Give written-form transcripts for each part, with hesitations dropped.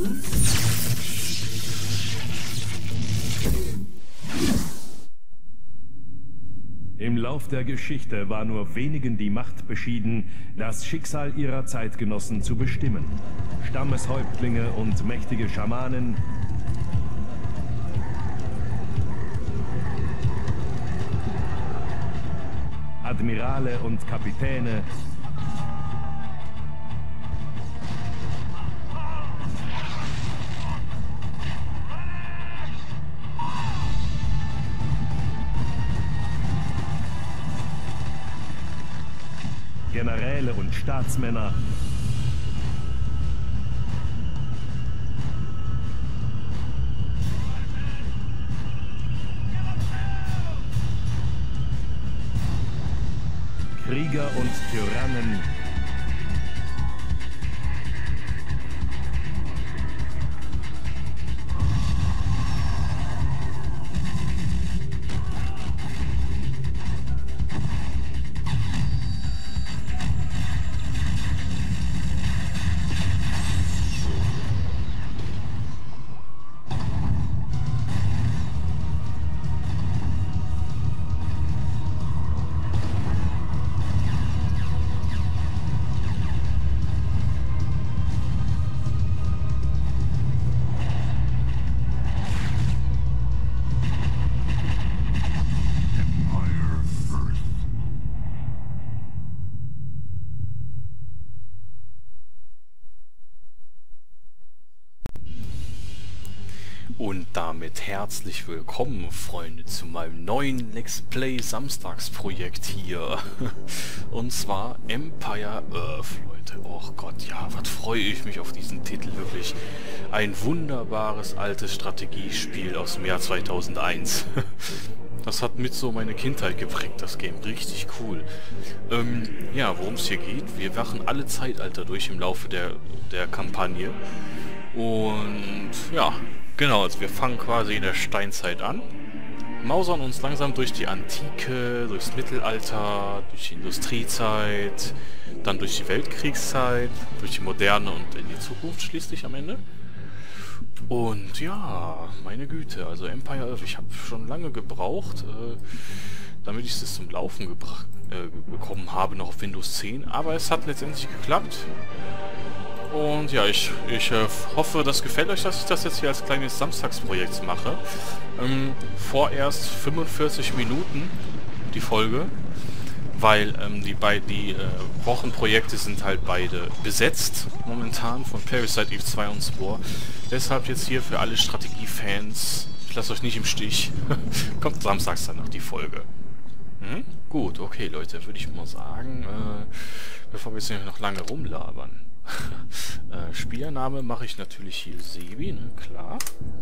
Im Lauf der Geschichte war nur wenigen die Macht beschieden, das Schicksal ihrer Zeitgenossen zu bestimmen. Stammeshäuptlinge und mächtige Schamanen, Admirale und Kapitäne, Generäle und Staatsmänner, Krieger und Tyrannen, Und damit herzlich willkommen, Freunde, zu meinem neuen Let's Play Samstagsprojekt hier. Und zwar Empire Earth, Leute. Oh Gott, ja, was freue ich mich auf diesen Titel, wirklich. Ein wunderbares altes Strategiespiel aus dem Jahr 2001. Das hat mit so meine Kindheit geprägt, das Game. Richtig cool. Ja, worum es hier geht, wir wachen alle Zeitalter durch im Laufe der Kampagne. Und ja, genau, also wir fangen quasi in der Steinzeit an, mausern uns langsam durch die Antike, durchs Mittelalter, durch die Industriezeit, dann durch die Weltkriegszeit, durch die Moderne und in die Zukunft schließlich am Ende. Und ja, meine Güte, also Empire Earth, ich habe schon lange gebraucht, damit ich es zum Laufen bekommen habe, noch auf Windows 10, aber es hat letztendlich geklappt. Und ja, ich hoffe, das gefällt euch, dass ich das jetzt hier als kleines Samstagsprojekt mache. Vorerst 45 Minuten die Folge, weil die Wochenprojekte sind halt beide besetzt momentan von Parasite Eve 2 und Spore. Deshalb jetzt hier für alle Strategiefans, ich lasse euch nicht im Stich, kommt samstags dann noch die Folge. Gut, okay Leute, würde ich mal sagen, bevor wir jetzt noch lange rumlabern. Spielername mache ich natürlich hier Sebi, ne, klar.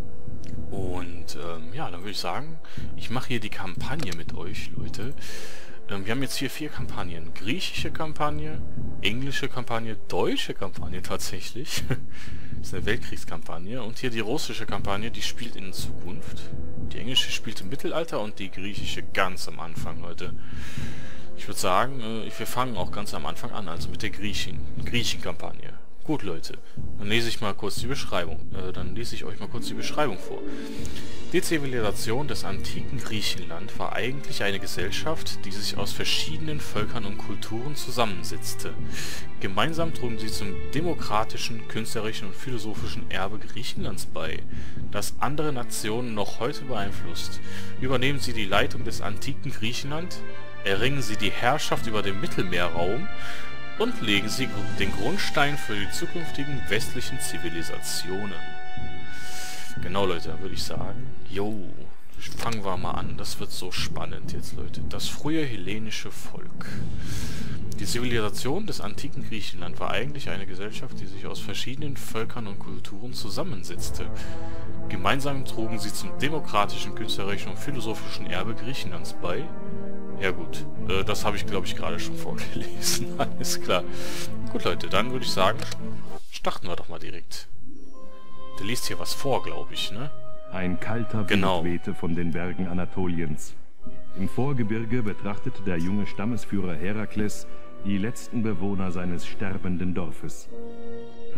Und ja, dann würde ich sagen, ich mache hier die Kampagne mit euch, Leute. Wir haben jetzt hier 4 Kampagnen. Griechische Kampagne, englische Kampagne, deutsche Kampagne tatsächlich. Das ist eine Weltkriegskampagne. Und hier die russische Kampagne, die spielt in Zukunft. Die englische spielt im Mittelalter und die griechische ganz am Anfang, Leute. Ich würde sagen, wir fangen auch ganz am Anfang an, also mit der Griechenkampagne. Gut, Leute, dann lese ich mal kurz die Beschreibung. Dann lese ich euch mal kurz die Beschreibung vor. Die Zivilisation des antiken Griechenland war eigentlich eine Gesellschaft, die sich aus verschiedenen Völkern und Kulturen zusammensetzte. Gemeinsam trugen sie zum demokratischen, künstlerischen und philosophischen Erbe Griechenlands bei, das andere Nationen noch heute beeinflusst. Übernehmen sie die Leitung des antiken Griechenland, erringen sie die Herrschaft über den Mittelmeerraum und legen sie den Grundstein für die zukünftigen westlichen Zivilisationen. Genau, Leute, dann würde ich sagen, fangen wir mal an. Das wird so spannend jetzt, Leute. Das frühe hellenische Volk. Die Zivilisation des antiken Griechenland war eigentlich eine Gesellschaft, die sich aus verschiedenen Völkern und Kulturen zusammensetzte. Gemeinsam trugen sie zum demokratischen, künstlerischen und philosophischen Erbe Griechenlands bei. Ja gut, das habe ich, glaube ich, gerade schon vorgelesen. Alles klar. Gut, Leute, dann würde ich sagen, starten wir doch mal direkt. Der liest hier was vor, glaube ich, ne? Ein kalter Wind wehte von den Bergen Anatoliens. Im Vorgebirge betrachtete der junge Stammesführer Herakles die letzten Bewohner seines sterbenden Dorfes.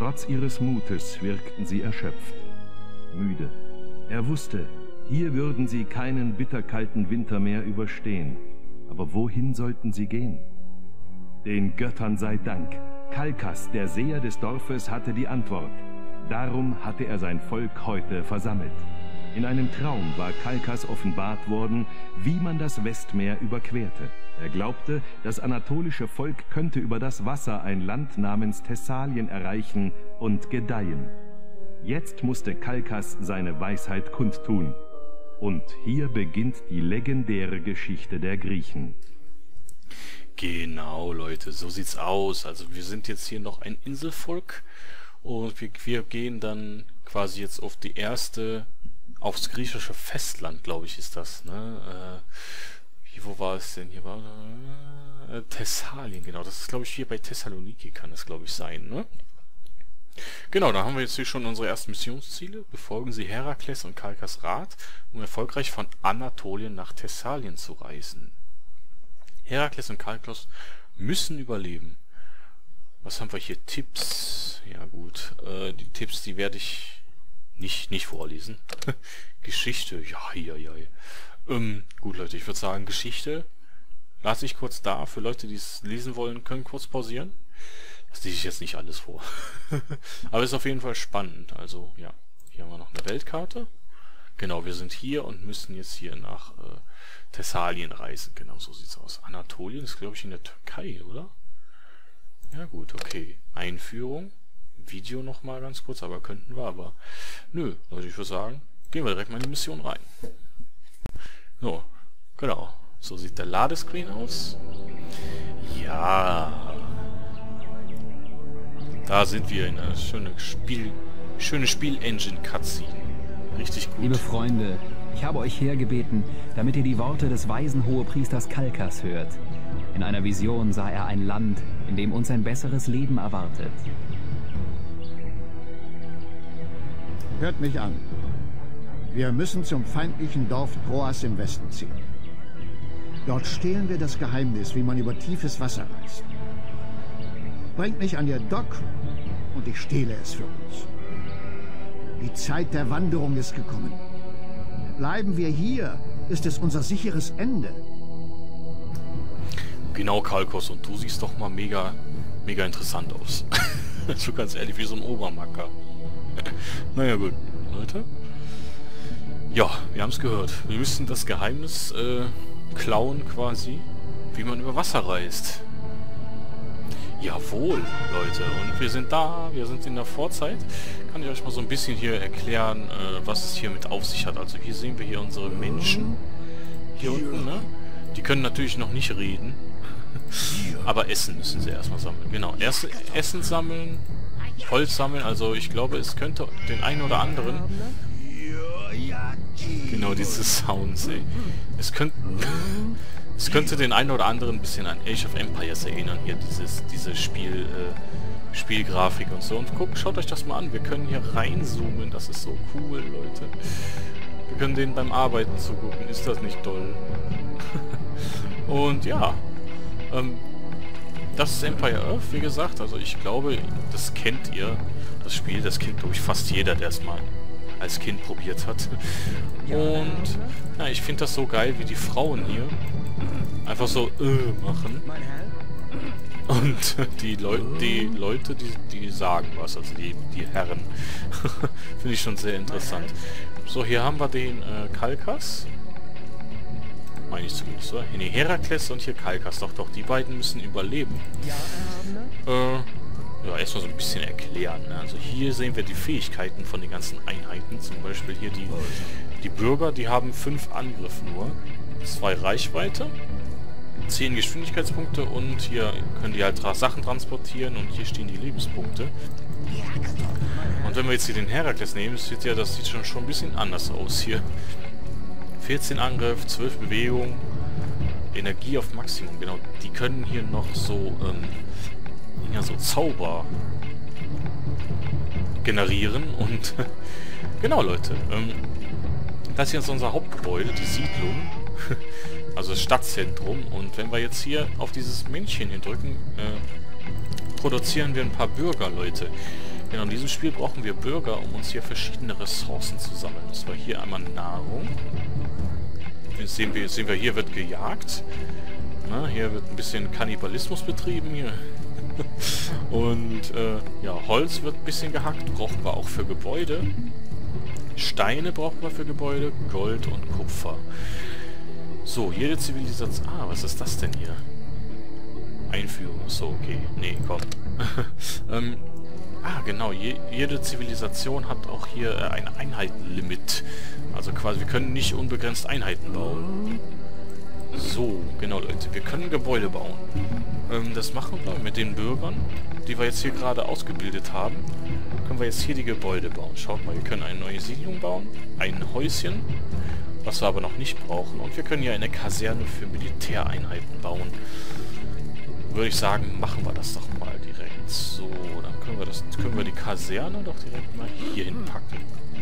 Trotz ihres Mutes wirkten sie erschöpft, müde. Er wusste, hier würden sie keinen bitterkalten Winter mehr überstehen. Aber wohin sollten sie gehen? Den Göttern sei Dank. Kalkas, der Seher des Dorfes, hatte die Antwort. Darum hatte er sein Volk heute versammelt. In einem Traum war Kalkas offenbart worden, wie man das Westmeer überquerte. Er glaubte, das anatolische Volk könnte über das Wasser ein Land namens Thessalien erreichen und gedeihen. Jetzt musste Kalkas seine Weisheit kundtun. Und hier beginnt die legendäre Geschichte der Griechen. Genau, Leute, so sieht's aus. Also wir sind jetzt hier noch ein Inselvolk und wir gehen dann quasi jetzt auf die erste, aufs griechische Festland, glaube ich, ist das, ne? Wo war es denn? Hier war Thessalien, genau. Das ist, glaube ich, hier bei Thessaloniki kann das, glaube ich, sein, ne? Genau, da haben wir jetzt hier schon unsere ersten Missionsziele. Befolgen Sie Herakles und Kalkas Rat, um erfolgreich von Anatolien nach Thessalien zu reisen. Herakles und Kalkos müssen überleben. Was haben wir hier? Tipps. Ja gut, die Tipps, die werde ich nicht vorlesen. Geschichte, ja. Gut, Leute, ich würde sagen, Geschichte lasse ich kurz da. Für Leute, die es lesen wollen, können kurz pausieren. Das lese ich jetzt nicht alles vor. Aber ist auf jeden Fall spannend. Also, ja. Hier haben wir noch eine Weltkarte. Genau, wir sind hier und müssen jetzt hier nach Thessalien reisen. Genau, so sieht's aus. Anatolien ist, glaube ich, in der Türkei, oder? Ja gut, okay. Einführung. Video nochmal ganz kurz, aber könnten wir, aber nö. Also ich würde sagen, gehen wir direkt mal in die Mission rein. So, genau. So sieht der Ladescreen aus. Ja. Da sind wir in einer schöne Spiel-Engine-Cutscene. Richtig gut. Liebe Freunde, ich habe euch hergebeten, damit ihr die Worte des weisen Hohepriesters Kalkas hört. In einer Vision sah er ein Land, in dem uns ein besseres Leben erwartet. Hört mich an. Wir müssen zum feindlichen Dorf Troas im Westen ziehen. Dort stehlen wir das Geheimnis, wie man über tiefes Wasser reist. Bringt mich an ihr Dock und ich stehle es für uns. Die Zeit der Wanderung ist gekommen. Bleiben wir hier, ist es unser sicheres Ende. Genau, Kalkos, und du siehst doch mal mega interessant aus. So ganz ehrlich, wie so ein Obermacker. Naja gut, Leute. Ja, wir haben es gehört. Wir müssen das Geheimnis klauen quasi, wie man über Wasser reist. Jawohl, Leute. Und wir sind da, wir sind in der Vorzeit. Kann ich euch mal so ein bisschen hier erklären, was es hier mit auf sich hat. Also hier sehen wir hier unsere Menschen. Hier unten, ne? Die können natürlich noch nicht reden. Aber Essen müssen sie erstmal sammeln. Genau, erst Essen sammeln, Holz sammeln. Also ich glaube, es könnte den einen oder anderen... Genau, diese Sounds, ey. Es könnte den einen oder anderen ein bisschen an Age of Empires erinnern, hier diese Spielgrafik und so. Und schaut euch das mal an, wir können hier reinzoomen, das ist so cool, Leute. Wir können denen beim Arbeiten zugucken, ist das nicht toll? Und ja, das ist Empire Earth, wie gesagt, also ich glaube, das kennt ihr, das Spiel, das kennt, glaube ich, fast jeder, der es mal als Kind probiert hat. Und ja, ich finde das so geil, wie die Frauen hier einfach so machen. Und die Leute, die sagen was, also die Herren. Finde ich schon sehr interessant. So, hier haben wir den Kalkas. Meine ich zumindest, oder? Nee, Herakles und hier Kalkas. Doch, die beiden müssen überleben. Ja, erstmal so ein bisschen erklären. Ne? Also hier sehen wir die Fähigkeiten von den ganzen Einheiten. Zum Beispiel hier die Bürger, die haben 5 Angriff nur. 2 Reichweite, 10 Geschwindigkeitspunkte und hier können die halt Sachen transportieren und hier stehen die Lebenspunkte. Und wenn wir jetzt hier den Herakles nehmen, das sieht schon ein bisschen anders aus hier. 14 Angriff, 12 Bewegung, Energie auf Maximum, genau. Die können hier noch so, so Zauber generieren und genau, Leute. Das hier ist unser Hauptgebäude, die Siedlung, also das Stadtzentrum. Und wenn wir jetzt hier auf dieses Männchen hier drücken, produzieren wir ein paar Bürger, Leute. Genau, in diesem Spiel brauchen wir Bürger, um uns hier verschiedene Ressourcen zu sammeln. Das war hier einmal Nahrung. Jetzt sehen wir, hier wird gejagt. Na, hier wird ein bisschen Kannibalismus betrieben hier. Und ja, Holz wird ein bisschen gehackt. Brauchen wir auch für Gebäude. Steine brauchen wir für Gebäude. Gold und Kupfer. So, jede Zivilisation... Ah, was ist das denn hier? Einführung. So, okay. Nee, komm. Genau. Jede Zivilisation hat auch hier ein Einheitenlimit. Also quasi, wir können nicht unbegrenzt Einheiten bauen. So, genau, Leute. Wir können Gebäude bauen. Das machen wir mit den Bürgern, die wir jetzt hier gerade ausgebildet haben. Können wir jetzt hier die Gebäude bauen. Schaut mal, wir können eine neue Siedlung bauen. Ein Häuschen, was wir aber noch nicht brauchen. Und wir können hier eine Kaserne für Militäreinheiten bauen. Würde ich sagen, machen wir das doch mal direkt. So, dann können wir die Kaserne doch direkt mal hier hinpacken.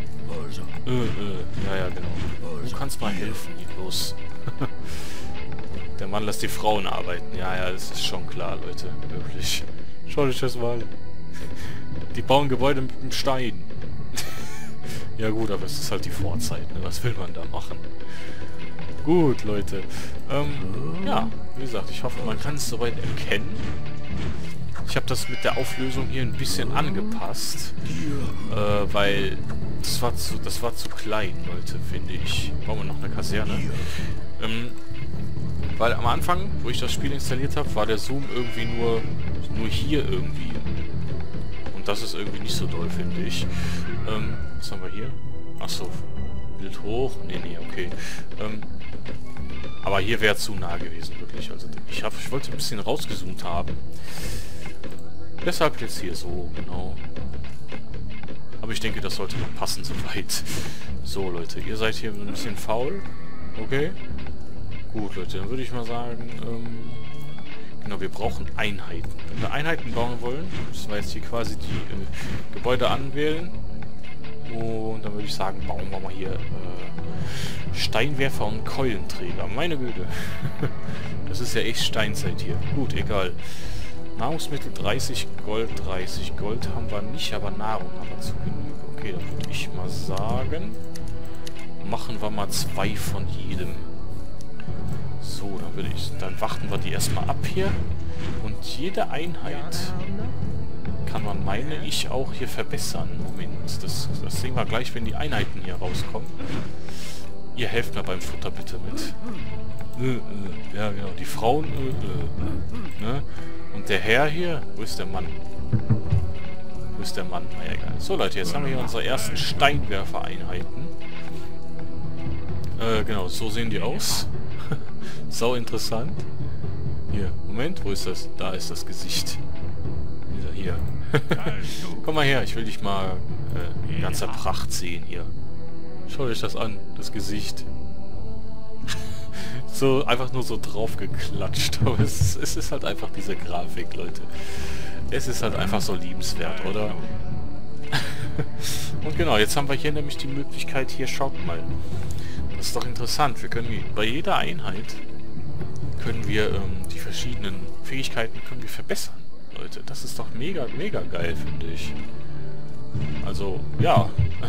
Ja, genau. Du kannst mal helfen, hier los. Der Mann lässt die Frauen arbeiten. Ja, das ist schon klar, Leute. Wirklich. Schaut euch das mal. Die bauen Gebäude mit dem Stein. Ja gut, aber es ist halt die Vorzeit. Ne? Was will man da machen? Gut, Leute. Ja, wie gesagt, ich hoffe, man kann es soweit erkennen. Ich habe das mit der Auflösung hier ein bisschen angepasst. Weil das war zu klein, Leute, finde ich. Bauen wir noch eine Kaserne. Weil am Anfang, wo ich das Spiel installiert habe, war der Zoom irgendwie nur hier irgendwie. Und das ist irgendwie nicht so doll, finde ich. Was haben wir hier? Achso, Bild hoch. Nee, okay. Aber hier wäre zu nah gewesen, wirklich. Also ich wollte ein bisschen rausgezoomt haben. Deshalb jetzt hier so, genau. Aber ich denke, das sollte noch passen soweit. So, Leute, ihr seid hier ein bisschen faul. Okay. Gut, Leute, dann würde ich mal sagen, genau, wir brauchen Einheiten. Wenn wir Einheiten bauen wollen, müssen wir jetzt hier quasi die Gebäude anwählen. Und dann würde ich sagen, bauen wir mal hier Steinwerfer und Keulenträger. Meine Güte. Das ist ja echt Steinzeit hier. Gut, egal. Nahrungsmittel 30, Gold 30. Gold haben wir nicht, aber Nahrung haben wir zu Genüge. Okay, dann würde ich mal sagen, machen wir mal 2 von jedem. So, dann warten wir die erstmal ab hier. Und jede Einheit kann man, meine ich, auch hier verbessern. Moment, das sehen wir gleich, wenn die Einheiten hier rauskommen. Ihr helft mir beim Futter bitte mit. Ja, genau, die Frauen, ne? Und der Herr hier, wo ist der Mann? Wo ist der Mann? Naja, egal. So, Leute, jetzt haben wir hier unsere ersten Steinwerfer-Einheiten. Genau, so sehen die aus. Sau interessant. Hier, Moment, wo ist das? Da ist das Gesicht. Hier. Komm mal her, ich will dich mal in ganzer Pracht sehen hier. Schaut euch das an, das Gesicht. So, einfach nur so drauf geklatscht. Aber es ist halt einfach diese Grafik, Leute. Es ist halt einfach so liebenswert, oder? Und genau, jetzt haben wir hier nämlich die Möglichkeit, hier, schaut mal. Das ist doch interessant. Wir können bei jeder Einheit können wir die verschiedenen Fähigkeiten können wir verbessern, Leute. Das ist doch mega, mega geil, finde ich. Also, ja.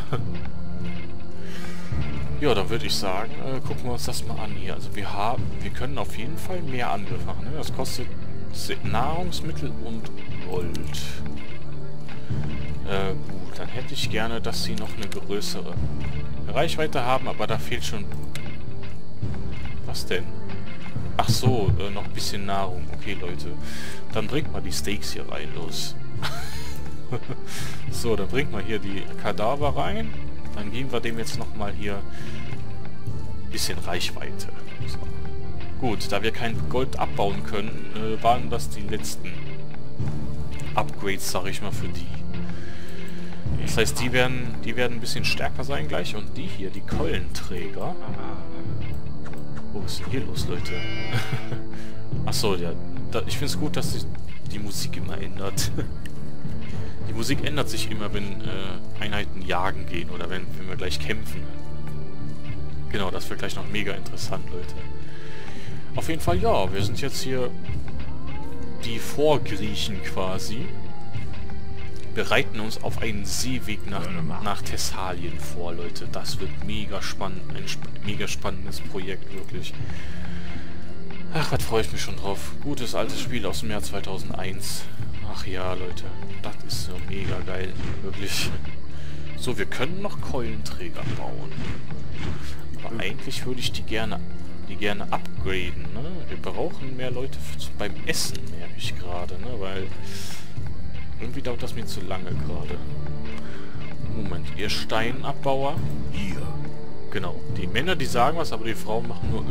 Ja, dann würde ich sagen, gucken wir uns das mal an hier. Also wir können auf jeden Fall mehr Angriff machen. Ne? Das kostet Nahrungsmittel und Gold. Gut, dann hätte ich gerne, dass sie noch eine größere Reichweite haben, aber da fehlt schon... Was denn? Ach so, noch ein bisschen Nahrung. Okay, Leute. Dann bringt mal die Steaks hier rein, los. So, dann bringt mal hier die Kadaver rein. Dann geben wir dem jetzt nochmal hier ein bisschen Reichweite. So. Gut, da wir kein Gold abbauen können, waren das die letzten Upgrades, sag ich mal, für die. Das heißt, die werden ein bisschen stärker sein gleich. Und die hier, die Keulenträger. Wo ist denn hier los, Leute? Achso, ja. Ich finde es gut, dass sich die Musik immer ändert. Die Musik ändert sich immer, wenn Einheiten jagen gehen oder wenn wir gleich kämpfen. Genau, das wird gleich noch mega interessant, Leute. Auf jeden Fall, ja, wir sind jetzt hier die Vorgriechen quasi. bereiten uns auf einen Seeweg nach Thessalien vor, Leute. Das wird mega spannend. Ein mega spannendes Projekt, wirklich. Ach, was freue ich mich schon drauf. Gutes altes Spiel aus dem Jahr 2001. Ach ja, Leute. Das ist so mega geil. Wirklich. So, wir können noch Keulenträger bauen. Aber eigentlich würde ich die gerne upgraden, ne? Wir brauchen mehr Leute beim Essen, merke ich gerade, ne? Weil irgendwie dauert das mir zu lange gerade. Moment, ihr Steinabbauer? Hier. Genau. Die Männer, die sagen was, aber die Frauen machen nur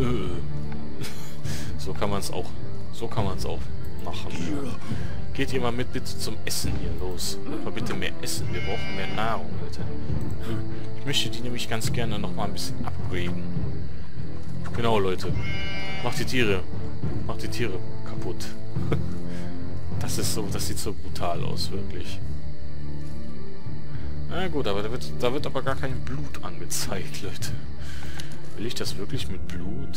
So kann man es auch. So kann man es auch machen. Ja. Geht ihr mal mit bitte zum Essen hier los. Mal bitte mehr Essen. Wir brauchen mehr Nahrung, Leute. Ich möchte die nämlich ganz gerne noch mal ein bisschen upgraden. Genau, Leute. Macht die Tiere kaputt. Das sieht so brutal aus, wirklich. Na gut, aber da wird aber gar kein Blut angezeigt, Leute. Will ich das wirklich mit Blut?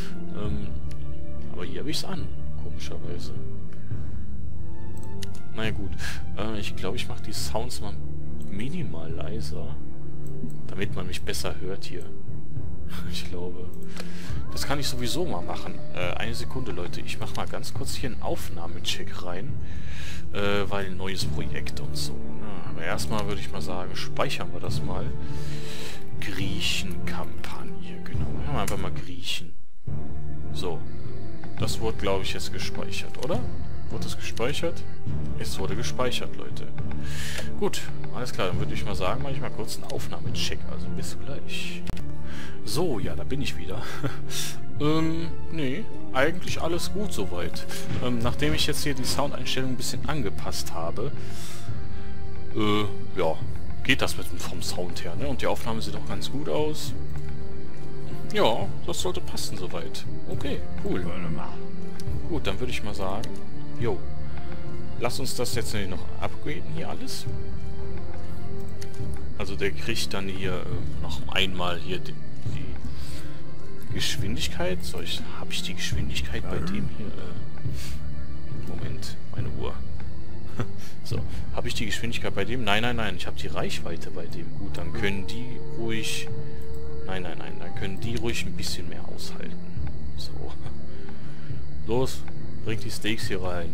Aber hier habe ich es an, komischerweise. Naja gut, ich glaube, ich mache die Sounds mal minimal leiser, damit man mich besser hört hier. Ich glaube. Das kann ich sowieso mal machen. Eine Sekunde, Leute. Ich mache mal ganz kurz hier einen Aufnahmecheck rein. Weil ein neues Projekt und so. Ja, aber erstmal würde ich mal sagen, speichern wir das mal. Griechenkampagne. Genau. Machen wir einfach mal Griechen. So. Das wurde, glaube ich, jetzt gespeichert, oder? Wurde das gespeichert? Es wurde gespeichert, Leute. Gut. Alles klar. Dann würde ich mal sagen, mache ich mal kurz einen Aufnahmecheck. Also bis gleich. So, ja, da bin ich wieder. Nee, eigentlich alles gut soweit. Nachdem ich jetzt hier die Soundeinstellung ein bisschen angepasst habe, ja, geht das vom Sound her, ne? Und die Aufnahme sieht auch ganz gut aus. Ja, das sollte passen soweit. Okay, cool. Gut, dann würde ich mal sagen, jo, lass uns das jetzt noch upgraden hier alles. Also der kriegt dann hier noch einmal hier die Geschwindigkeit. Habe ich die Geschwindigkeit bei dem hier? Moment, meine Uhr. So, habe ich die Geschwindigkeit bei dem? Nein, ich habe die Reichweite bei dem. Gut, dann können die ruhig... Nein, dann können die ruhig ein bisschen mehr aushalten. So. Los, bringt die Steaks hier rein.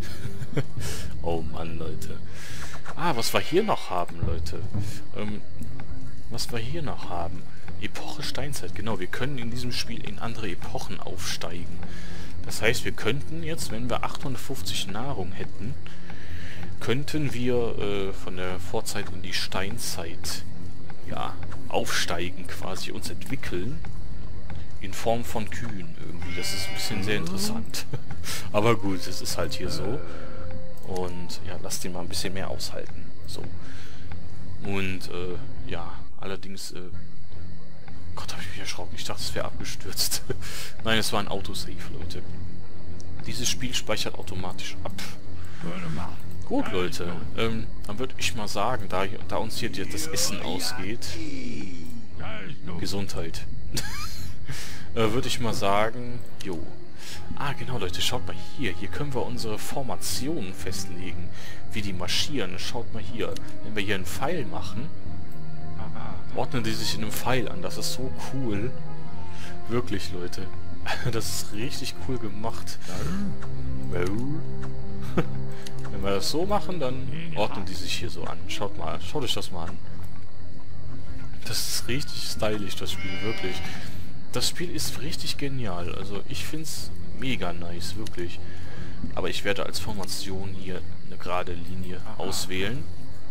Oh Mann, Leute. Ah, was wir hier noch haben, Leute. Was wir hier noch haben. Epoche Steinzeit. Genau, wir können in diesem Spiel in andere Epochen aufsteigen. Das heißt, wir könnten jetzt, wenn wir 850 Nahrung hätten, könnten wir von der Vorzeit in die Steinzeit, ja, aufsteigen quasi, uns entwickeln. In Form von Kühen irgendwie. Das ist ein bisschen sehr interessant. Aber gut, es ist halt hier so. Und ja, lasst den mal ein bisschen mehr aushalten. So. Und ja, allerdings... Gott, habe ich mich erschrocken. Ich dachte, es wäre abgestürzt. Nein, es war ein Autosave, Leute. Dieses Spiel speichert automatisch ab. Gut, Leute. Dann würde ich mal sagen, da uns hier das Essen ausgeht... Gesundheit. Würde ich mal sagen... Jo. Ah, genau, Leute. Schaut mal hier. Hier können wir unsere Formationen festlegen. Wie die marschieren. Schaut mal hier. Wenn wir hier einen Pfeil machen... ordnen die sich in einem Pfeil an. Das ist so cool. Wirklich, Leute. Das ist richtig cool gemacht. Wenn wir das so machen, dann ordnen die sich hier so an. Schaut mal, schaut euch das mal an. Das ist richtig stylisch, das Spiel, wirklich. Das Spiel ist richtig genial. Also ich finde es mega nice, wirklich. Aber ich werde als Formation hier eine gerade Linie auswählen.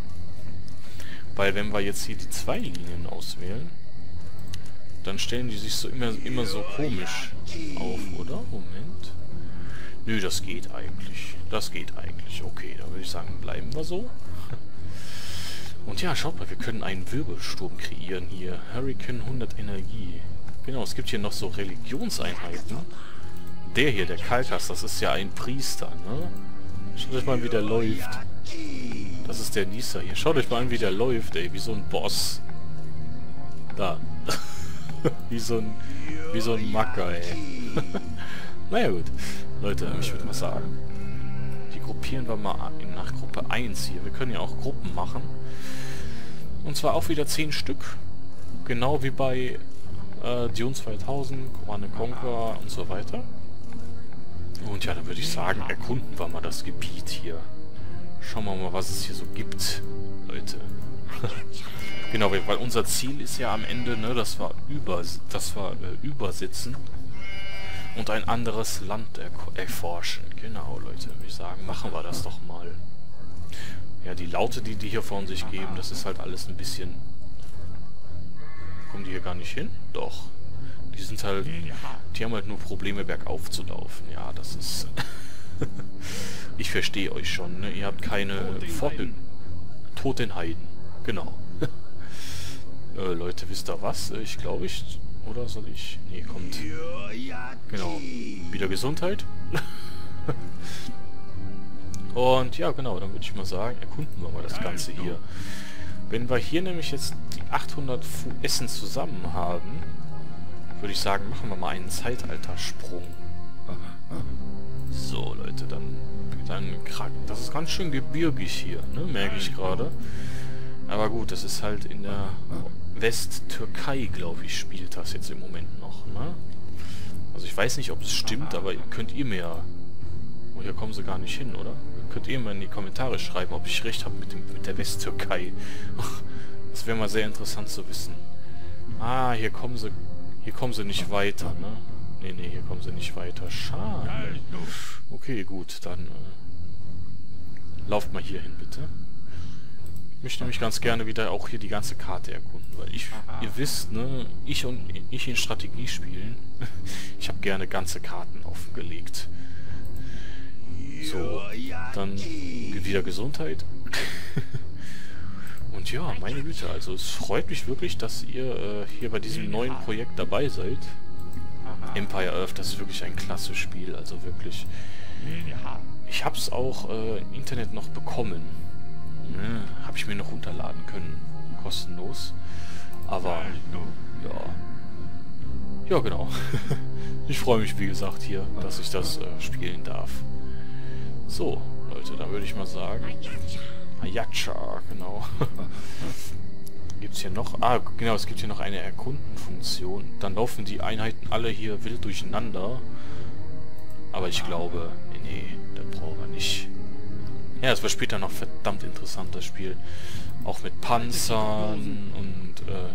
Weil wenn wir jetzt hier die 2 Linien auswählen, dann stellen die sich so immer so komisch auf, oder? Moment. Nö, das geht eigentlich. Das geht eigentlich. Okay, dann würde ich sagen, bleiben wir so. Und ja, schaut mal, wir können einen Wirbelsturm kreieren hier. Hurricane 100 Energie. Genau, es gibt hier noch so Religionseinheiten. Der hier, der Kalkas, das ist ja ein Priester, ne? Schaut euch mal, wie der läuft. Das ist der Nisa hier. Schaut euch mal an, wie der läuft, ey. Wie so ein Boss. Da. wie so ein Macker, ey. Naja, gut. Leute, ich würde mal sagen, die gruppieren wir mal nach Gruppe 1 hier. Wir können ja auch Gruppen machen. Und zwar auch wieder 10 Stück. Genau wie bei Dune 2000, Command & Conquer und so weiter. Und ja, dann würde ich sagen, erkunden wir mal das Gebiet hier. Schauen wir mal, was es hier so gibt, Leute. Genau, weil unser Ziel ist ja am Ende, ne, dass wir übersitzen und ein anderes Land erforschen. Genau, Leute, würde ich sagen, machen wir das doch mal. Ja, die Laute, die hier von sich geben, das ist halt alles ein bisschen... Kommen die hier gar nicht hin? Doch. Die sind halt... Die haben halt nur Probleme, bergauf zu laufen. Ja, das ist... Ich verstehe euch schon, ne? Ihr habt keine Vorbilder. Tod den Heiden. Genau. Leute, wisst ihr was? Ich glaube, Oder soll ich... Nee, kommt. Genau. Wieder Gesundheit. Und ja, genau, dann würde ich mal sagen, erkunden wir mal das Ganze hier. Wenn wir hier nämlich jetzt die 800 Essen zusammen haben, würde ich sagen, machen wir mal einen Zeitaltersprung. So, Leute, dann das ist ganz schön gebirgig hier, ne? Merke ich gerade. Aber gut, das ist halt in der Westtürkei, glaube ich, spielt das jetzt im Moment noch, ne? Also ich weiß nicht, ob es stimmt, aber könnt ihr mir... Oh, hier kommen sie gar nicht hin, oder? Könnt ihr mal in die Kommentare schreiben, ob ich recht habe mit der Westtürkei. Das wäre mal sehr interessant zu wissen. Ah, hier kommen sie nicht weiter, ne? Nee, hier kommen sie nicht weiter. Schade. Okay, gut, dann lauft mal hier hin, bitte. Ich möchte nämlich ganz gerne wieder auch hier die ganze Karte erkunden, weil ihr wisst, ne, ich in Strategiespielen, ich habe gerne ganze Karten offengelegt. So, dann wieder Gesundheit. Und ja, meine Güte, also es freut mich wirklich, dass ihr hier bei diesem neuen Projekt dabei seid. Empire Earth, das ist wirklich ein klasse Spiel, also wirklich. Ich habe es auch im Internet noch bekommen. Ne, habe ich mir noch runterladen können, kostenlos. Aber, ja. Ja, genau. Ich freue mich, wie gesagt, hier, dass ich das spielen darf. So, Leute, dann würde ich mal sagen... Ayacha, genau. Gibt's hier noch... Ah, genau, es gibt hier noch eine Erkundenfunktion. Dann laufen die Einheiten alle hier wild durcheinander. Aber ich glaube... Nee, das brauchen wir nicht. Ja, es wird später noch verdammt interessant, das Spiel. Auch mit Panzern und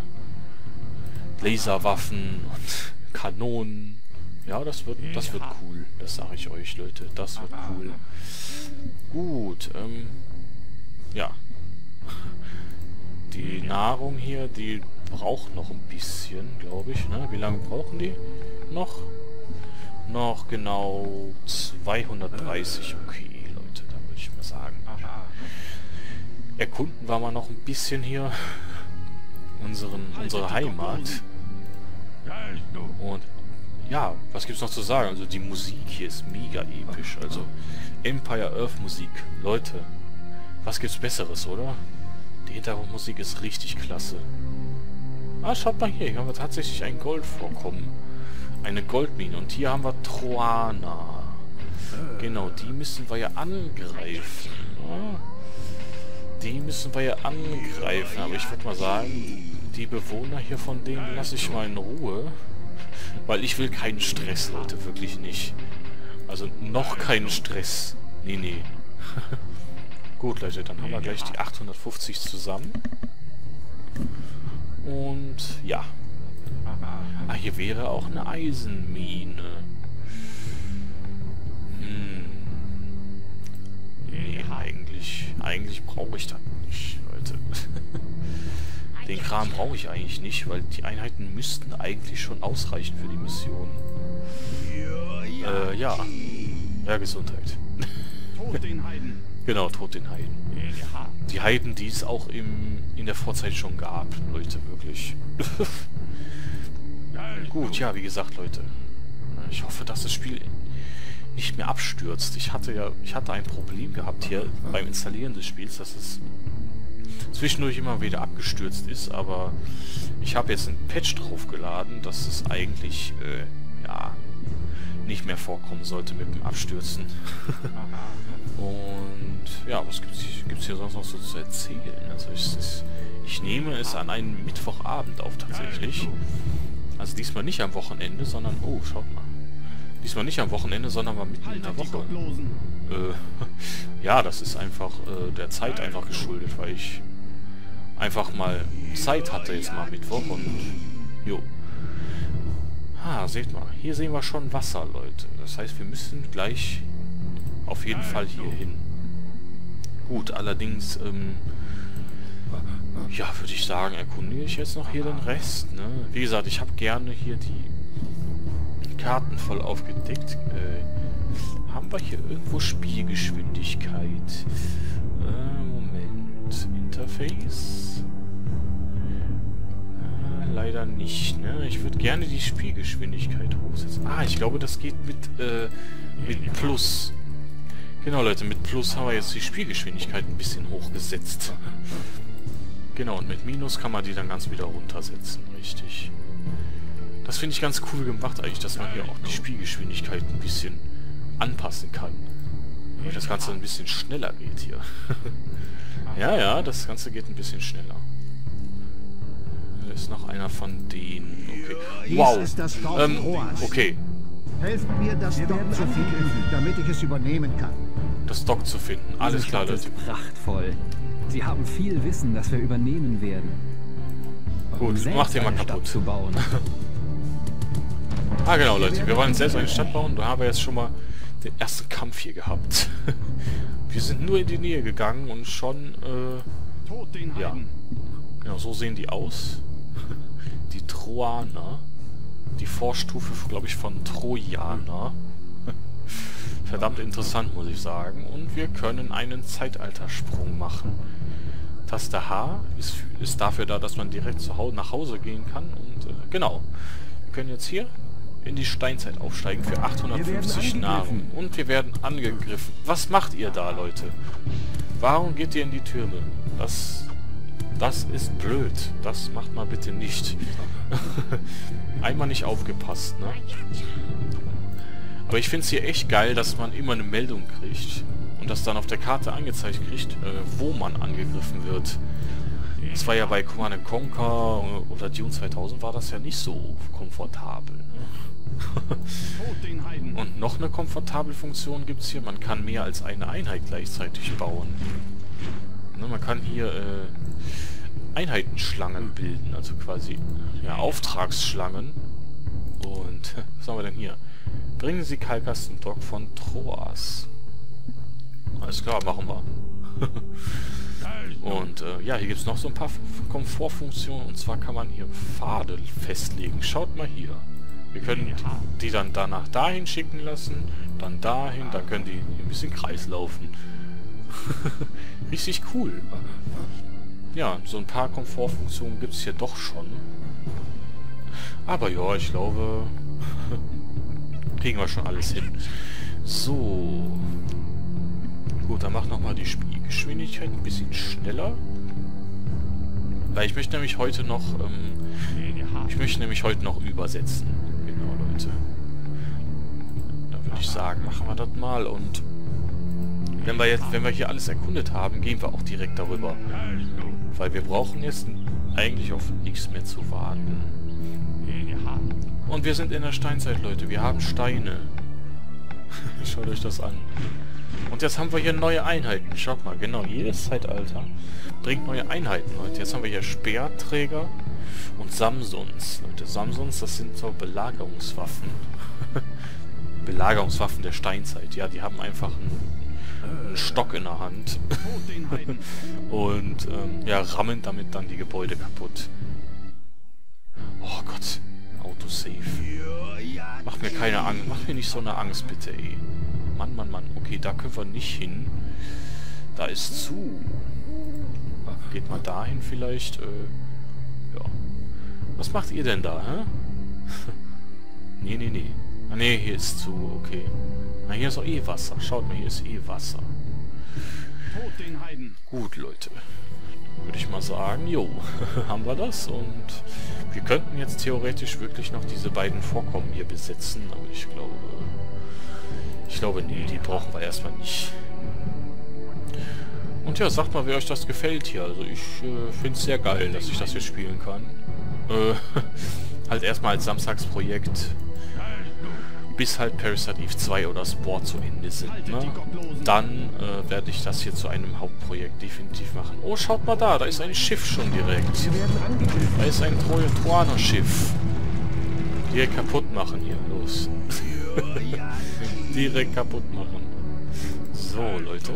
Laserwaffen und Kanonen. Ja, das wird cool. Das sage ich euch, Leute. Das wird cool. Gut, ja. Die Nahrung hier, die braucht noch ein bisschen, glaube ich, ne? Wie lange brauchen die noch? Noch genau 230. Okay, Leute, dann würde ich mal sagen. Erkunden wir mal noch ein bisschen hier unsere Heimat. Und ja, was gibt's noch zu sagen? Also die Musik hier ist mega episch. Also Empire Earth Musik. Leute, was gibt's Besseres, oder? Die Hintergrundmusik ist richtig klasse. Ah, schaut mal hier haben wir tatsächlich ein Goldvorkommen. Eine Goldmine. Und hier haben wir Troana. Genau, die müssen wir ja angreifen. Ja? Die müssen wir ja angreifen. Aber ich würde mal sagen, die Bewohner hier von denen lasse ich mal in Ruhe. Weil ich will keinen Stress, Leute, wirklich nicht. Also noch keinen Stress. Nee. Gut, Leute, dann haben wir gleich die 850 zusammen. Und ja. Ah, hier wäre auch eine Eisenmine. Nee, eigentlich brauche ich das nicht, Leute. Den Kram brauche ich eigentlich nicht, weil die Einheiten müssten eigentlich schon ausreichen für die Mission. Ja. Ja, Gesundheit. Tod den Heiden. Genau, Tod den Heiden. Die Heiden, die es auch in der Vorzeit schon gab, Leute, wirklich. Gut, ja, wie gesagt, Leute. Ich hoffe, dass das Spiel nicht mehr abstürzt. Ich hatte ein Problem gehabt hier beim Installieren des Spiels, dass es zwischendurch immer wieder abgestürzt ist, aber ich habe jetzt ein Patch draufgeladen, dass es eigentlich, ja, nicht mehr vorkommen sollte mit dem Abstürzen. Und ja, was gibt's hier sonst noch so zu erzählen? Also ich nehme es an einem Mittwochabend auf tatsächlich. Also diesmal nicht am Wochenende, sondern... Oh, schaut mal. Diesmal nicht am Wochenende, sondern mal mitten in der Woche. Ja, das ist einfach der Zeit einfach geschuldet, weil ich einfach mal Zeit hatte jetzt mal Mittwoch und... Jo. Ah, seht mal. Hier sehen wir schon Wasser, Leute. Das heißt, wir müssen gleich auf jeden Fall hier hin. Gut, allerdings, ja, würde ich sagen, erkundige ich jetzt noch hier den Rest, ne? Wie gesagt, ich habe gerne hier die Karten voll aufgedeckt. Haben wir hier irgendwo Spielgeschwindigkeit? Moment. Interface? Leider nicht, ne? Ich würde gerne die Spielgeschwindigkeit hochsetzen. Ah, ich glaube, das geht mit Plus. Genau, Leute, mit Plus haben wir jetzt die Spielgeschwindigkeit ein bisschen hochgesetzt. Genau, und mit Minus kann man die dann ganz wieder runtersetzen, richtig. Das finde ich ganz cool gemacht eigentlich, dass man hier auch die Spielgeschwindigkeit ein bisschen anpassen kann. Damit das Ganze ein bisschen schneller geht hier. Ja, ja, das Ganze geht ein bisschen schneller. Da ist noch einer von denen. Okay. Wow. Okay. Helft mir, das Dock zu finden, damit ich es übernehmen kann. Das Dock zu finden. Alles klar, Leute. Ist prachtvoll. Sie haben viel Wissen, das wir übernehmen werden. Gut, mach den mal kaputt. Zu bauen. Ah, genau, Leute. Wir wollen selbst eine Stadt bauen. Da haben wir jetzt schon mal den ersten Kampf hier gehabt. Wir sind nur in die Nähe gegangen und schon, ja. Genau, so sehen die aus. Die Troaner. Die Vorstufe, glaube ich, von Trojaner. Verdammt interessant, muss ich sagen. Und wir können einen Zeitaltersprung machen. Taste H ist dafür da, dass man direkt nach Hause gehen kann. Und genau. Wir können jetzt hier in die Steinzeit aufsteigen für 850 Nahrung. Und wir werden angegriffen. Was macht ihr da, Leute? Warum geht ihr in die Türme? Das ist blöd. Das macht mal bitte nicht. Einmal nicht aufgepasst, ne? Aber ich finde es hier echt geil, dass man immer eine Meldung kriegt und das dann auf der Karte angezeigt kriegt, wo man angegriffen wird. Das war ja bei Command & Conquer oder Dune 2000 war das ja nicht so komfortabel. Und noch eine komfortable Funktion gibt es hier. Man kann mehr als eine Einheit gleichzeitig bauen. Ne, man kann hier Einheitenschlangen bilden, also quasi ja, Auftragsschlangen. Und was haben wir denn hier? Bringen Sie Kalkas zum Dock von Troas. Alles klar, machen wir. Und ja, hier gibt es noch so ein paar Komfortfunktionen. Und zwar kann man hier Pfade festlegen. Schaut mal hier. Wir können die dann danach dahin schicken lassen, dann dahin, dann können die ein bisschen Kreis laufen. Richtig cool. Ja, so ein paar Komfortfunktionen gibt es hier doch schon. Aber ja, ich glaube, kriegen wir schon alles hin. So. Gut, dann mach nochmal die Spielgeschwindigkeit ein bisschen schneller. Weil ich möchte nämlich heute noch, übersetzen. Genau, Leute. Da würde ich sagen, machen wir das mal. Und wenn wir hier alles erkundet haben, gehen wir auch direkt darüber. Weil wir brauchen jetzt eigentlich auf nichts mehr zu warten. Und wir sind in der Steinzeit, Leute. Wir haben Steine. Schaut euch das an. Und jetzt haben wir hier neue Einheiten. Schaut mal, genau. Jedes Zeitalter bringt neue Einheiten, Leute. Jetzt haben wir hier Speerträger und Samsons. Leute, Samsons, das sind so Belagerungswaffen. Belagerungswaffen der Steinzeit. Ja, die haben einfach einen Stock in der Hand. Und ja, rammen damit dann die Gebäude kaputt. Oh Gott. Autosave. Mach mir keine Angst. Mach mir nicht so eine Angst, bitte, ey. Mann, Mann, Mann. Okay, da können wir nicht hin. Da ist zu. Geht mal dahin vielleicht. Ja. Was macht ihr denn da, hä? Nee, nee, nee. Ah, nee, hier ist zu. Okay. Na, hier ist auch eh Wasser. Schaut mal, hier ist eh Wasser. Gut, Leute. Würde ich mal sagen, jo, haben wir das. Und wir könnten jetzt theoretisch wirklich noch diese beiden Vorkommen hier besetzen. Aber ich glaube, Ich glaube, nee, die brauchen wir erstmal nicht. Und ja, sagt mal, wie euch das gefällt hier. Also ich finde es sehr geil, dass ich das hier spielen kann. Halt erstmal als Samstagsprojekt. Bis halt Parasite Eve 2 oder Sport zu Ende sind, ne? Dann werde ich das hier zu einem Hauptprojekt definitiv machen. Oh, schaut mal da ist ein Schiff schon direkt. Da ist ein Trojaner-Schiff. Direkt kaputt machen hier, los. Direkt kaputt machen. So, Leute.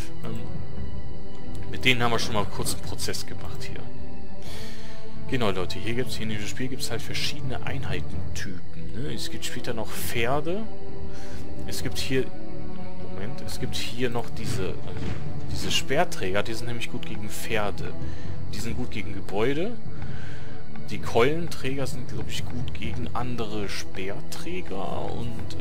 Mit denen haben wir schon mal kurz einen Prozess gemacht hier. Genau, Leute, hier in diesem Spiel gibt es halt verschiedene Einheitentypen. Ne? Es gibt später noch Pferde. Es gibt hier... Moment, es gibt hier noch diese Speerträger, die sind nämlich gut gegen Pferde. Die sind gut gegen Gebäude. Die Keulenträger sind, glaube ich, gut gegen andere Speerträger. Und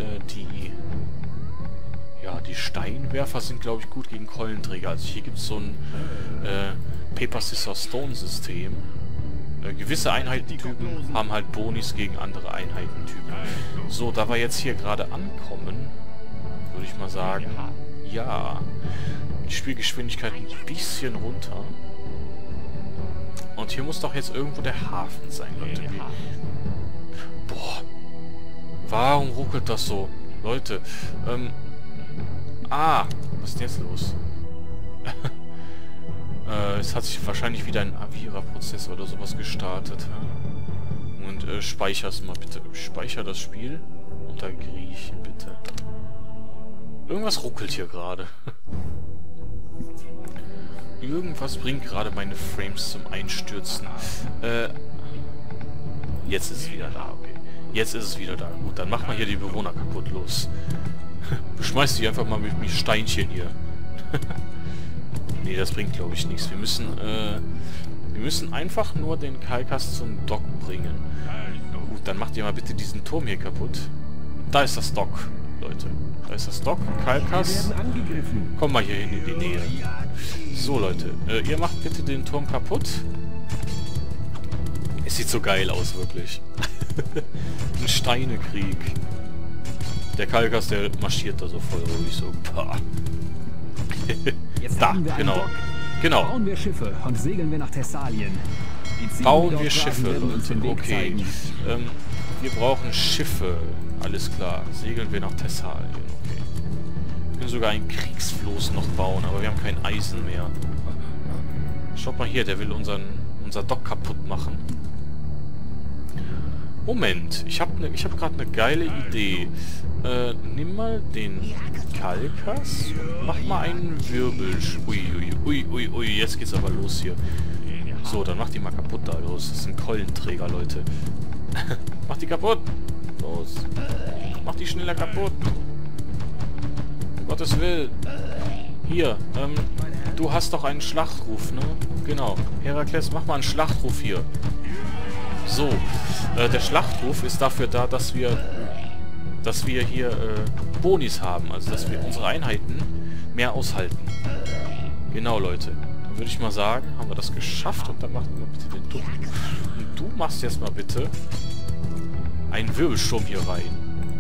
die Steinwerfer sind, glaube ich, gut gegen Keulenträger. Also hier gibt es so ein Paper, Scissors, Stone System. Gewisse Einheitentypen haben halt Bonis gegen andere Einheitentypen. So, da wir jetzt hier gerade ankommen, würde ich mal sagen, ja, die Spielgeschwindigkeit ein bisschen runter. Und hier muss doch jetzt irgendwo der Hafen sein, Leute. Boah, warum ruckelt das so? Leute, was ist denn jetzt los? Es hat sich wahrscheinlich wieder ein Avira-Prozessor oder sowas gestartet. Und speicher's mal bitte. Speicher das Spiel unter Griechen, bitte. Irgendwas ruckelt hier gerade. Irgendwas bringt gerade meine Frames zum Einstürzen. Jetzt ist es wieder da, okay. Jetzt ist es wieder da. Gut, dann mach mal hier die Bewohner kaputt, los. Beschmeiß die einfach mal mit Steinchen hier. Nee, das bringt, glaube ich, nichts. Wir müssen einfach nur den Kalkas zum Dock bringen. Gut, dann macht ihr mal bitte diesen Turm hier kaputt. Da ist das Dock, Leute. Da ist das Dock. Kalkas. Komm mal hier hin in die Nähe. So, Leute. Ihr macht bitte den Turm kaputt. Es sieht so geil aus, wirklich. Ein Steinekrieg. Der Kalkas, der marschiert da so voll ruhig, so. Jetzt da, haben wir genau. Dock. Genau. Bauen wir Schiffe und segeln wir nach Thessalien. Bauen wir Schiffe, Leute. Okay. Wir brauchen Schiffe. Alles klar. Segeln wir nach Thessalien. Okay. Wir können sogar ein Kriegsfloß noch bauen, aber wir haben kein Eisen mehr. Schaut mal hier, der will unser Dock kaputt machen. Moment, ich hab gerade eine geile Idee. Nimm mal den Kalkas und mach mal einen Wirbel. Ui, jetzt geht's aber los hier. So, dann mach die mal kaputt da, los. Das sind Keulenträger, Leute. Mach die kaputt. Los. Mach die schneller kaputt. Um Gottes Willen. Hier, du hast doch einen Schlachtruf, ne? Genau. Herakles, mach mal einen Schlachtruf hier. So, der Schlachtruf ist dafür da, dass wir hier Bonis haben, also dass wir unsere Einheiten mehr aushalten. Genau, Leute. Dann würde ich mal sagen, haben wir das geschafft und dann macht mal bitte den Turm. Und du machst jetzt mal bitte einen Wirbelsturm hier rein.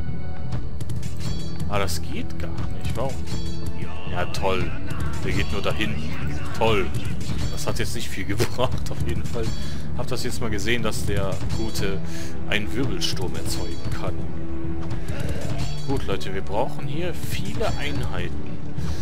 Ah, das geht gar nicht. Warum? Ja, toll. Der geht nur dahin. Toll. Das hat jetzt nicht viel gebracht, auf jeden Fall. Habt das jetzt mal gesehen, dass der Gute einen Wirbelsturm erzeugen kann. Gut, Leute, wir brauchen hier viele Einheiten.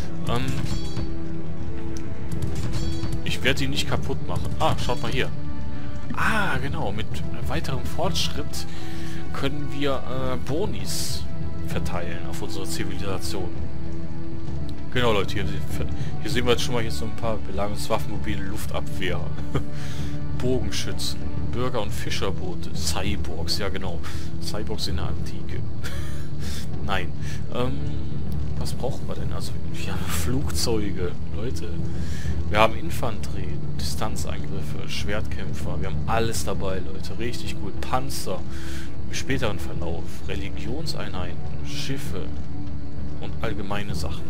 Ich werde die nicht kaputt machen. Ah, schaut mal hier. Ah, genau. Mit weiterem Fortschritt können wir Bonis verteilen auf unsere Zivilisation. Genau, Leute. Hier sehen wir jetzt schon mal hier so ein paar Belagerungswaffen, mobile Luftabwehr. Bogenschützen, Bürger- und Fischerboote, Cyborgs, ja genau. Cyborgs in der Antike. Nein. Was brauchen wir denn? Also, wir haben Flugzeuge, Leute. Wir haben Infanterie, Distanzangriffe, Schwertkämpfer. Wir haben alles dabei, Leute. Richtig cool. Panzer, im späteren Verlauf, Religionseinheiten, Schiffe und allgemeine Sachen.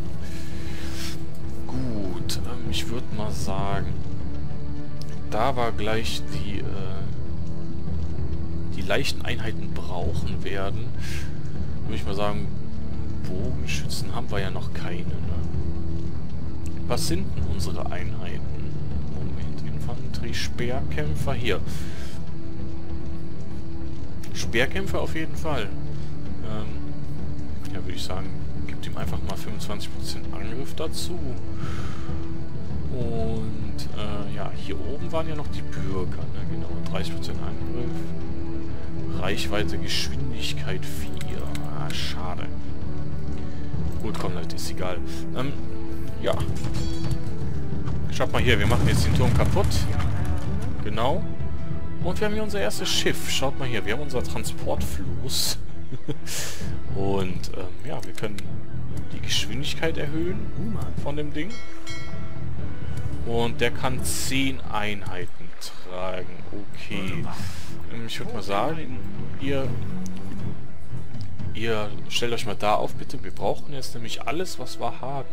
Gut, ich würde mal sagen, da wir gleich die leichten Einheiten brauchen werden, würde ich mal sagen, Bogenschützen haben wir ja noch keine, ne? Was sind denn unsere Einheiten? Moment, Infanterie, Speerkämpfer, hier. Speerkämpfer auf jeden Fall. Ja, würde ich sagen, gibt ihm einfach mal 25% Angriff dazu. Und, ja, hier oben waren ja noch die Bürger, ne? Genau, 30% Angriff. Reichweite, Geschwindigkeit 4. Ah, schade. Gut, komm Leute, ist egal. Ja. Schaut mal hier, wir machen jetzt den Turm kaputt. Genau. Und wir haben hier unser erstes Schiff. Schaut mal hier, wir haben unser Transportfloß. Und, ja, wir können die Geschwindigkeit erhöhen von dem Ding. Und der kann 10 Einheiten tragen. Okay. Ich würde mal sagen, ihr stellt euch mal da auf, bitte. Wir brauchen jetzt nämlich alles, was wir haben.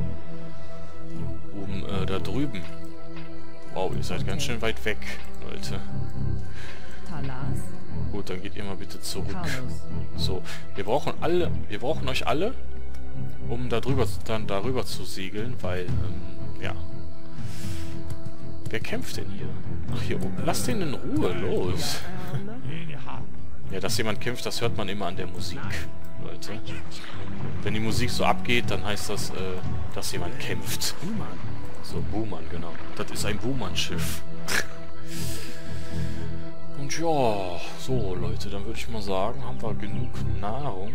Da drüben. Wow, ihr seid ganz schön weit weg, Leute. Gut, dann geht ihr mal bitte zurück. So, wir brauchen euch alle, um darüber zu segeln, weil, ja. Wer kämpft denn hier? Ach, hier oben. Lasst den in Ruhe, los. Ja, dass jemand kämpft, das hört man immer an der Musik, Leute. Wenn die Musik so abgeht, dann heißt das, dass jemand kämpft. So, Buhmann, genau. Das ist ein Buhmann-Schiff. Und ja, so, Leute, dann würde ich mal sagen, haben wir genug Nahrung.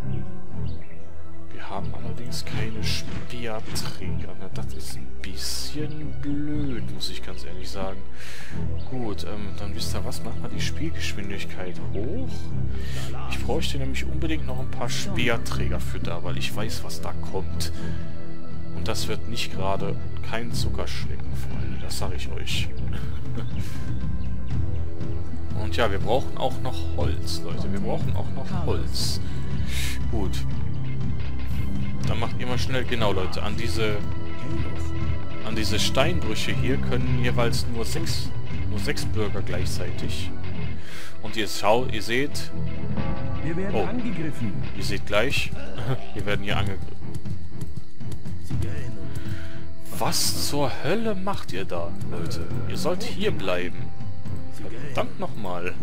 Wir haben allerdings keine Speerträger. Na, das ist ein bisschen blöd, muss ich ganz ehrlich sagen. Gut, dann wisst ihr was, macht mal die Spielgeschwindigkeit hoch. Ich bräuchte nämlich unbedingt noch ein paar Speerträger für da, weil ich weiß, was da kommt. Und das wird nicht gerade kein Zuckerschlecken, Freunde, das sage ich euch. Und ja, wir brauchen auch noch Holz, Leute. Wir brauchen auch noch Holz. Gut. Dann macht ihr mal schnell, genau Leute, an diese Steinbrüche hier können jeweils nur sechs Bürger gleichzeitig. Und ihr seht... Wir werden angegriffen. Ihr seht gleich, wir werden hier angegriffen. Was zur Hölle macht ihr da, Leute? Ihr sollt hier bleiben. Verdammt nochmal.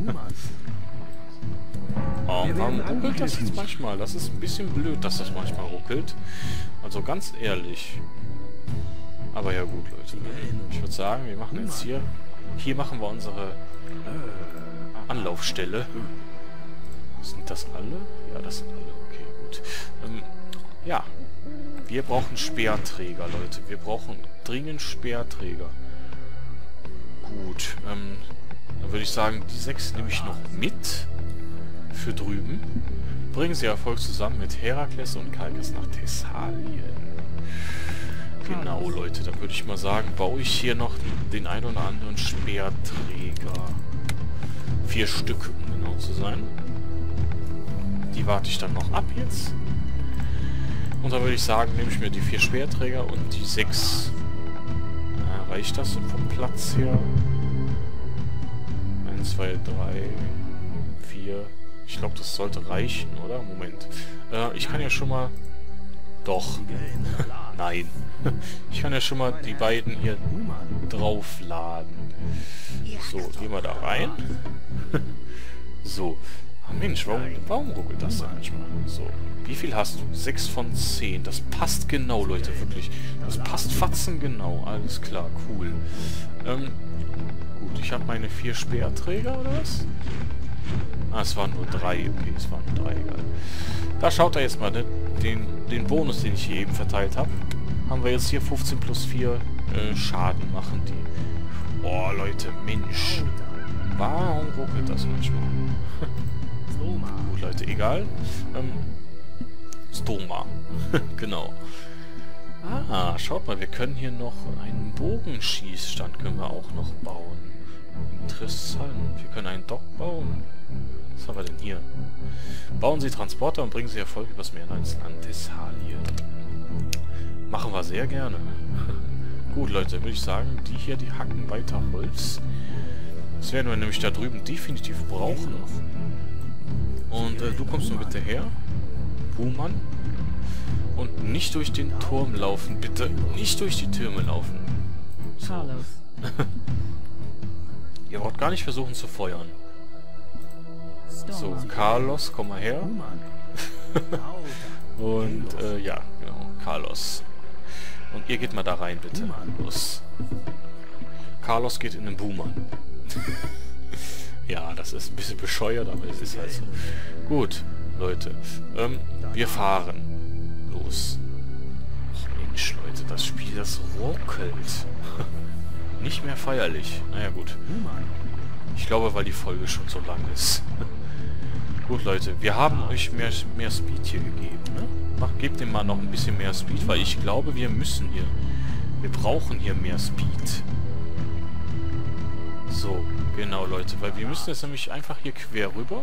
Oh, warum ruckelt das jetzt manchmal? Das ist ein bisschen blöd, dass das manchmal ruckelt. Also ganz ehrlich. Aber ja gut, Leute. Ich würde sagen, wir machen jetzt hier... Hier machen wir unsere Anlaufstelle. Sind das alle? Ja, das sind alle. Okay, gut. Ja. Wir brauchen Speerträger, Leute. Wir brauchen dringend Speerträger. Gut. Dann würde ich sagen, die 6 nehme ich noch mit. Für drüben. Bringen sie Erfolg zusammen mit Herakles und Kalkes nach Thessalien. Genau, Leute. Dann würde ich mal sagen, baue ich hier noch den ein oder anderen Speerträger. 4 Stück, um genau zu sein. Die warte ich dann noch ab jetzt. Und dann würde ich sagen, nehme ich mir die 4 Speerträger und die 6. Reicht das vom Platz her? 1, 2, 3, 4. Ich glaube, das sollte reichen, oder? Moment. Ich kann ja schon mal... Doch. Nein. Ich kann ja schon mal die beiden hier draufladen. So, gehen wir da rein. So. Ah, Mensch, warum ruckelt das da manchmal? So. Wie viel hast du? 6 von 10. Das passt genau, Leute, wirklich. Das passt fatzengenau. Alles klar, cool. Gut, ich habe meine 4 Speerträger, oder was? Ah, es waren nur 3. Okay, es waren nur 3, egal. Da schaut er jetzt mal, ne? Den Bonus, den ich hier eben verteilt habe. Haben wir jetzt hier 15 plus 4 Schaden machen die. Oh, Leute, Mensch. Warum ruckelt das manchmal? Gut, Leute, egal. Stoma. Genau. Ah, schaut mal, wir können hier noch einen Bogenschießstand können wir auch noch bauen. Interessant. Wir können einen Dock bauen. Was haben wir denn hier? Bauen Sie Transporter und bringen Sie Erfolg übers Meer ins Land Thessalien. Machen wir sehr gerne. Gut, Leute, würde ich sagen, die hier, die hacken weiter Holz. Das werden wir nämlich da drüben definitiv brauchen. Und du kommst nur bitte her. Buhmann. Und nicht durch den Turm laufen, bitte. Nicht durch die Türme laufen. So. Ihr wollt gar nicht versuchen zu feuern. So, Carlos, komm mal her. Und, ja, genau, Carlos. Und ihr geht mal da rein, bitte. Los. Carlos geht in den Boomer. Ja, das ist ein bisschen bescheuert, aber es ist halt so. Gut, Leute. Wir fahren. Los. Mensch, Leute, das Spiel, das ruckelt. Nicht mehr feierlich. Naja, gut. Ich glaube, weil die Folge schon so lang ist. Gut, Leute, wir haben euch mehr Speed hier gegeben, ne? Gebt dem mal noch ein bisschen mehr Speed, weil ich glaube, wir müssen hier. Wir brauchen hier mehr Speed. So, genau, Leute, weil wir müssen jetzt nämlich einfach hier quer rüber.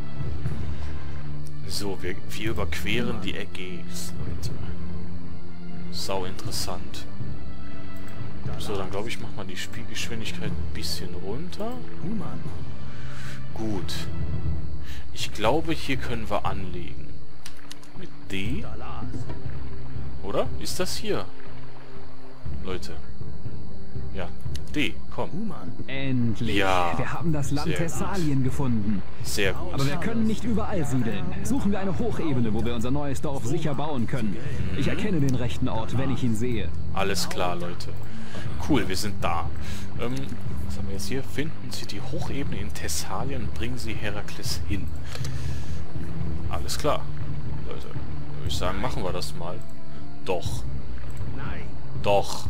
So, wir überqueren die Ägäis, Leute. Sau interessant. So, dann glaube ich, machen wir die Spielgeschwindigkeit ein bisschen runter. Gut. Ich glaube, hier können wir anlegen. Mit D. Oder? Ist das hier? Leute. Ja. D, komm. Endlich. Ja. Wir haben das Land Sehr Thessalien gefunden. Sehr gut. Aber wir können nicht überall siedeln. Suchen wir eine Hochebene, wo wir unser neues Dorf sicher bauen können. Ich erkenne den rechten Ort, wenn ich ihn sehe. Alles klar, Leute. Cool, wir sind da. Was haben wir jetzt hier? Finden Sie die Hochebene in Thessalien und bringen Sie Herakles hin. Alles klar. Leute, würde ich sagen, machen wir das mal. Doch. Doch.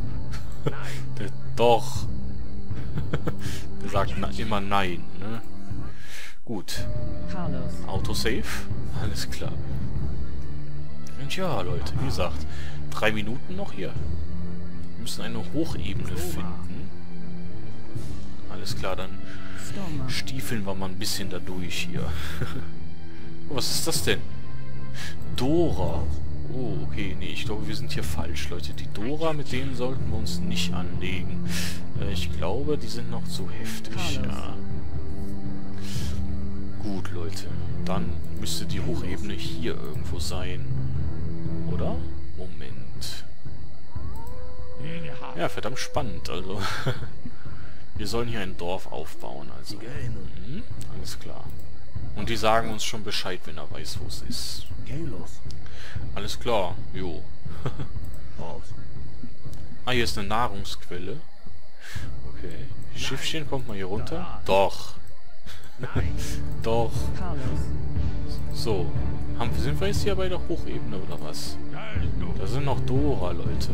Doch. Der sagt immer nein, ne? Gut. Autosave. Alles klar. Und ja, Leute, wie gesagt, 3 Minuten noch hier. Wir müssen eine Hochebene finden. Alles klar, dann stiefeln wir mal ein bisschen da durch hier. Was ist das denn? Dora. Oh, okay, nee, ich glaube, wir sind hier falsch, Leute. Die Dora, mit denen sollten wir uns nicht anlegen. Ich glaube, die sind noch zu heftig, ja. Gut, Leute. Dann müsste die Hochebene hier irgendwo sein. Oder? Moment. Ja, verdammt spannend, also. Wir sollen hier ein Dorf aufbauen, also. Alles klar. Und die sagen uns schon Bescheid, wenn er weiß, wo es ist. Alles klar, jo. Ah, hier ist eine Nahrungsquelle. Okay. Schiffchen, kommt mal hier runter. Doch. Doch. So. Sind wir jetzt hier bei der Hochebene oder was? Da sind noch Dora, Leute.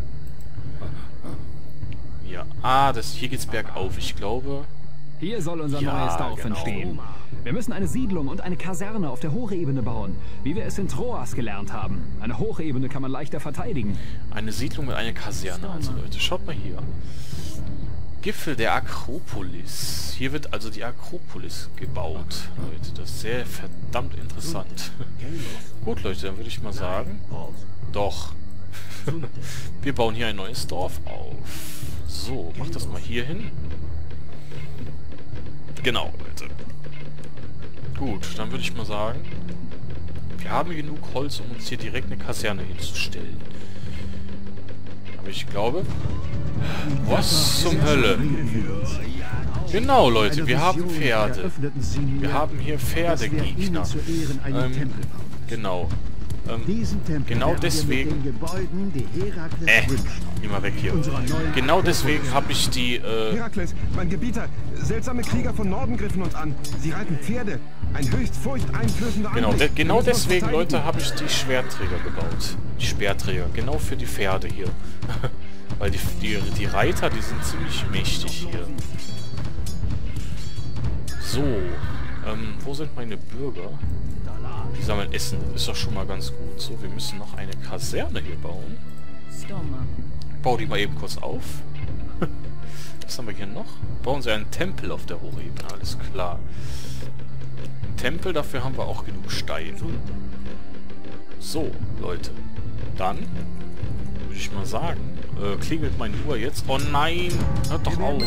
Ja. Ah, hier geht's bergauf. Ich glaube... Hier soll unser neues Dorf entstehen. Wir müssen eine Siedlung und eine Kaserne auf der Hochebene bauen, wie wir es in Troas gelernt haben. Eine Hochebene kann man leichter verteidigen. Eine Siedlung mit einer Kaserne, also Leute. Schaut mal hier. Gipfel der Akropolis. Hier wird also die Akropolis gebaut, Leute. Das ist sehr verdammt interessant. Gut, Leute, dann würde ich mal sagen... Doch. Wir bauen hier ein neues Dorf auf. So, mach das mal hier hin. Genau, Leute. Gut, dann würde ich mal sagen, wir haben genug Holz, um uns hier direkt eine Kaserne hinzustellen. Aber ich glaube... Was zum Hölle? Genau, Leute, wir haben Pferde. Wir haben hier Pferdegegner. Genau. Genau deswegen... Geh mal weg hier. Genau deswegen habe ich die... Herakles, mein Gebieter, seltsame Krieger von Norden griffen uns an. Sie reiten Pferde. Ein höchst furchteinflößender Anblick. Genau deswegen, Leute, habe ich die Schwertträger gebaut. Die Speerträger. Genau für die Pferde hier. Weil die Reiter, die sind ziemlich mächtig hier. So. Wo sind meine Bürger? Die sammeln Essen. Das ist doch schon mal ganz gut. So, wir müssen noch eine Kaserne hier bauen. Bau die mal eben kurz auf. Was haben wir hier noch? Bauen Sie einen Tempel auf der Hochebene. Alles klar. Tempel, dafür haben wir auch genug Stein. So, Leute. Dann würde ich mal sagen, klingelt meine Uhr jetzt. Oh nein! Hört doch auf!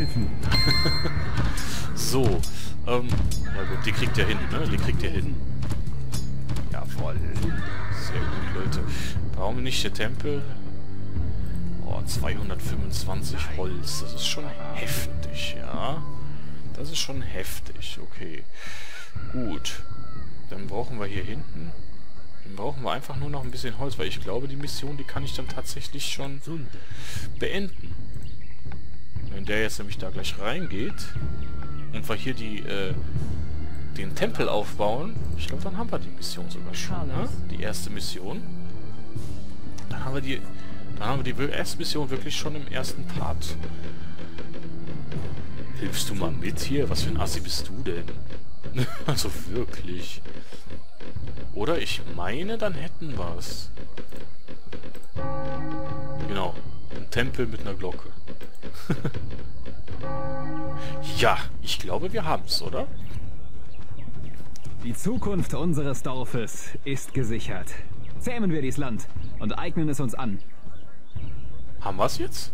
So, ja gut, die kriegt ihr hin, ne? Die kriegt ihr hin. Ja, voll. Sehr gut, Leute. Warum nicht der Tempel? Oh, 225 Holz. Das ist schon heftig, ja. Das ist schon heftig, okay. Gut. Dann brauchen wir hier hinten... Dann brauchen wir einfach nur noch ein bisschen Holz, weil ich glaube, die Mission, die kann ich dann tatsächlich schon beenden. Wenn der jetzt nämlich da gleich reingeht und wir hier den Tempel aufbauen, ich glaube, dann haben wir die Mission sogar schon, ne? Die erste Mission. Dann haben wir die erste Mission wirklich schon im ersten Part. Hilfst du mal mit hier? Was für ein Assi bist du denn? Also wirklich. Oder ich meine, dann hätten wir es. Genau. Ein Tempel mit einer Glocke. Ja, ich glaube, wir haben es, oder? Die Zukunft unseres Dorfes ist gesichert. Zähmen wir dieses Land und eignen es uns an. Haben wir es jetzt?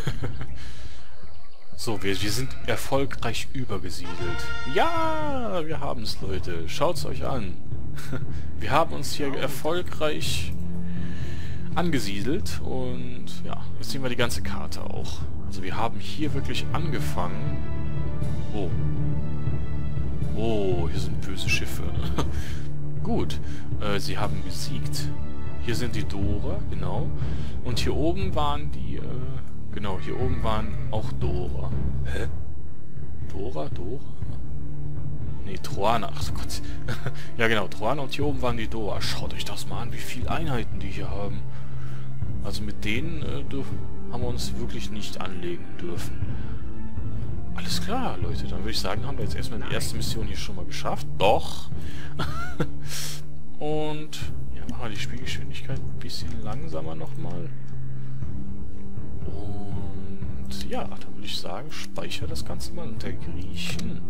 So, wir sind erfolgreich übergesiedelt. Ja, wir haben es, Leute. Schaut es euch an. Wir haben uns hier erfolgreich angesiedelt und ja, jetzt sehen wir die ganze Karte auch. Also wir haben hier wirklich angefangen. Oh. Oh, hier sind böse Schiffe. Gut, sie haben gesiegt. Hier sind die Dora, genau. Und hier oben waren die, genau, hier oben waren auch Dora. Hä? Dora? Nee, Troaner. Ach Gott. Ja genau, Troaner und hier oben waren die Dora. Schaut euch das mal an, wie viele Einheiten die hier haben. Also mit denen haben wir uns wirklich nicht anlegen dürfen. Alles klar, Leute. Dann würde ich sagen, haben wir jetzt erstmal die erste Mission hier schon mal geschafft. Doch. Und ja, machen wir die Spielgeschwindigkeit ein bisschen langsamer nochmal. Und ja, dann würde ich sagen, speichere das Ganze mal unter Griechen.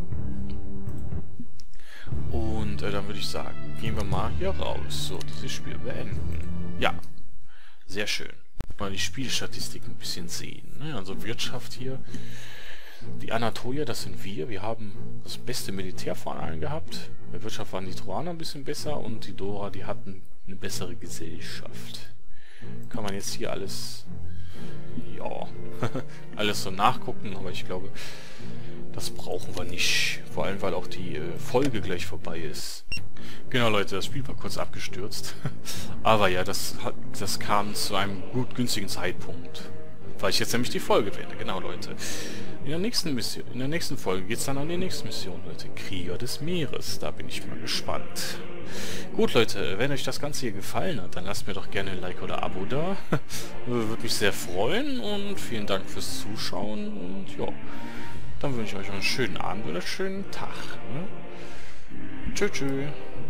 Und dann würde ich sagen, gehen wir mal hier raus. So, dieses Spiel beenden. Ja, sehr schön. Mal die Spielstatistik ein bisschen sehen. Ne? Also Wirtschaft hier. Die Anatolier, das sind wir. Wir haben das beste Militär von allen gehabt. Bei Wirtschaft waren die Troaner ein bisschen besser und die Dora, die hatten eine bessere Gesellschaft. Kann man jetzt hier alles... Ja, alles so nachgucken, aber ich glaube... Das brauchen wir nicht. Vor allem, weil auch die Folge gleich vorbei ist. Genau, Leute, das Spiel war kurz abgestürzt. Aber ja, das kam zu einem gut günstigen Zeitpunkt. Weil ich jetzt nämlich die Folge beende. Genau, Leute. In der nächsten Folge geht es dann an die nächste Mission, Leute. Krieger des Meeres. Da bin ich mal gespannt. Gut, Leute, wenn euch das Ganze hier gefallen hat, dann lasst mir doch gerne ein Like oder Abo da. Würde mich sehr freuen und vielen Dank fürs Zuschauen und ja. Dann wünsche ich euch einen schönen Abend oder einen schönen Tag. Ne? Tschüss, tschüss.